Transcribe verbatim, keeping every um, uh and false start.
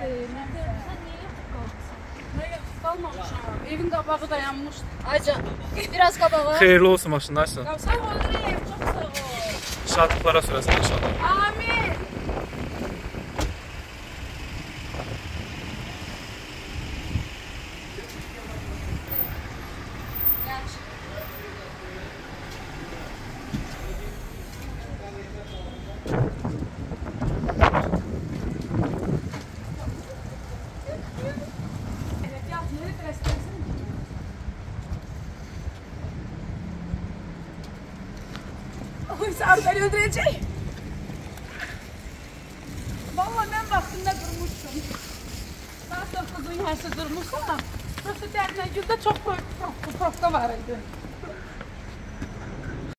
Sən niyə yatıb qalmışsan? Nə yatıb qalmamışam? Evin qabağı dayanmışdı. Ayca, biraz qabağa. Xeyirli olsun maşını açsın. Sağ ol, ev, çox sağ ol. Şadlıqlara sürəsən inşallah. Amin. Oy, sen beni öldürecek. Vallahi ben vaxtında durmuştum. Saat dokuzun yarısı durmuşsam, burası Dərnəgüldə çox probka var idi.